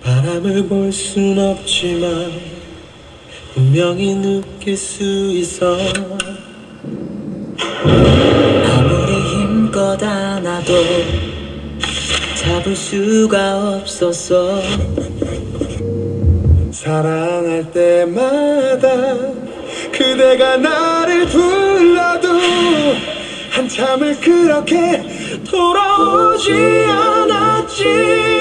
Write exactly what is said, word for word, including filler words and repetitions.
바람을 볼 순 없지만 분명히 느낄 수 있어. 아무리 힘껏 안아도 잡을 수가 없었어. 사랑할 때마다 그대가 나를 불러도 한참을 그렇게 돌아오지 않았지.